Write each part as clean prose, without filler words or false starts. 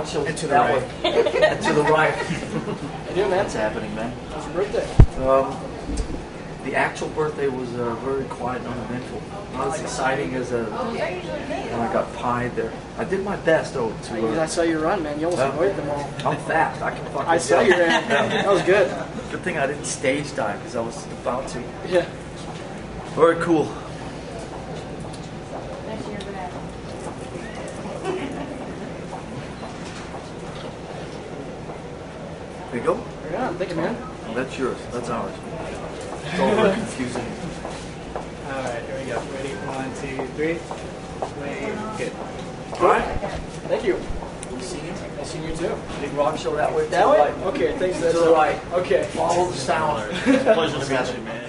show And to the that right. way. And to the right. How you doing, man? What's happening, man? How's your birthday? The actual birthday was very quiet and uneventful. Not as exciting as when I got pied there. I did my best, though. I saw you run, man. You almost avoided them all. I'm fast. I can fucking. I saw you ran. That was good. Good thing I didn't stage dive because I was about to. Yeah. Very cool. There you go. Yeah, thank you, man. Oh, that's yours. That's ours. It's all very confusing. Alright, here we go. Ready? 1, 2, 3. Wait, good. All right. Thank you. You see you? I see you too. Big rock show that way. That to the way? right. Okay, thanks. To the right. Okay. Follow the sound. Pleasure to meet you, man.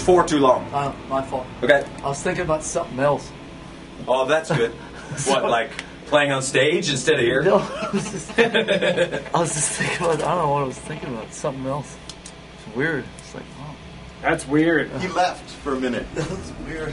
for too long. My fault. Okay. I was thinking about something else. Oh, that's good. What, like playing on stage instead of here? No, I was just thinking about, I don't know what I was thinking about. Something else. It's weird. It's like, oh. That's weird. He left for a minute. That's weird.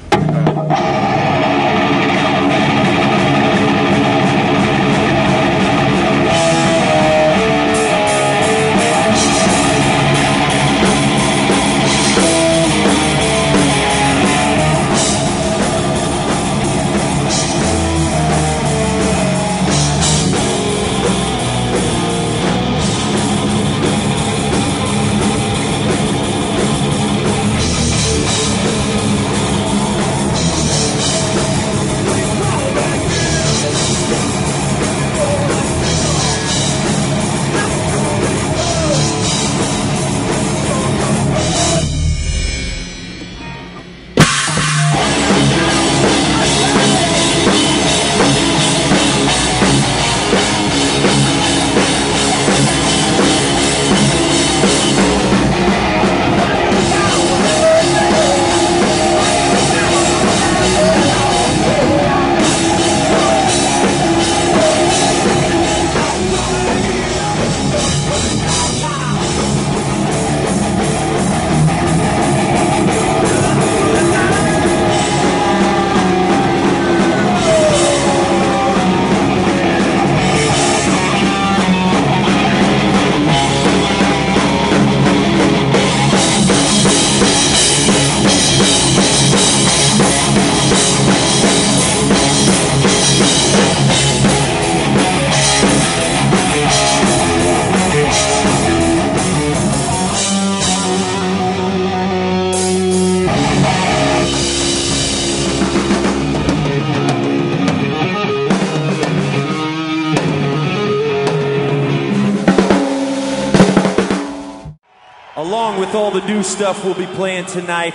Along with all the new stuff we'll be playing tonight,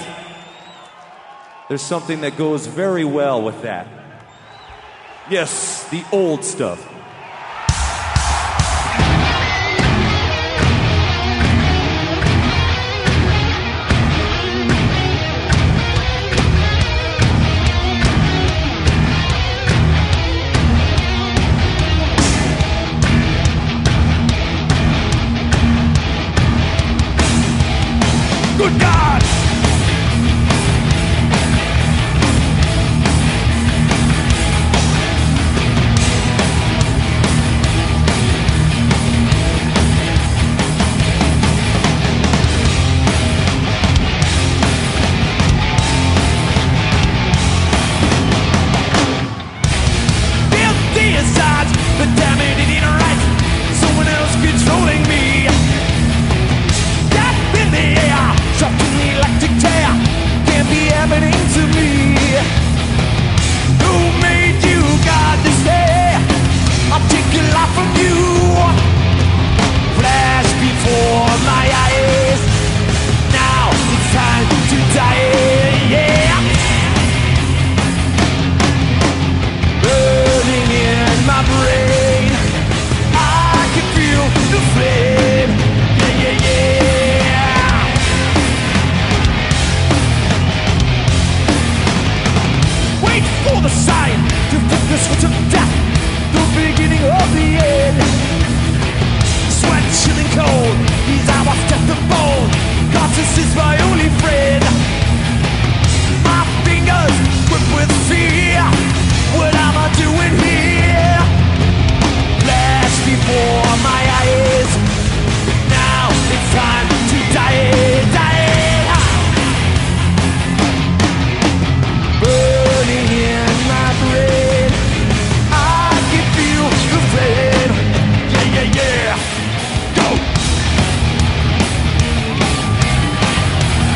there's something that goes very well with that. Yes, the old stuff. Good God! Guilty aside, but damn it, it ain't right. Someone else controlling me. Death in the air, trapped in the electric chair, can't be happening to me. Who made you God to stay? I'll take your life from you. Flash before my eyes. Now it's time to die. Yeah. Burning in my brain, I can feel the flame. Yeah, yeah, yeah. Wait for the sign to flip the switch of death, the beginning of the end. Sweat chilling cold, these hours death and bone. Conscience is my only friend. My fingers grip with fear. What am I doing here? Flash before my eyes. Now it's time to die, die. Burning in my brain, I can feel the flame. Yeah, yeah, yeah. Go.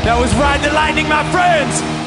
That was riding the lightning, my friends.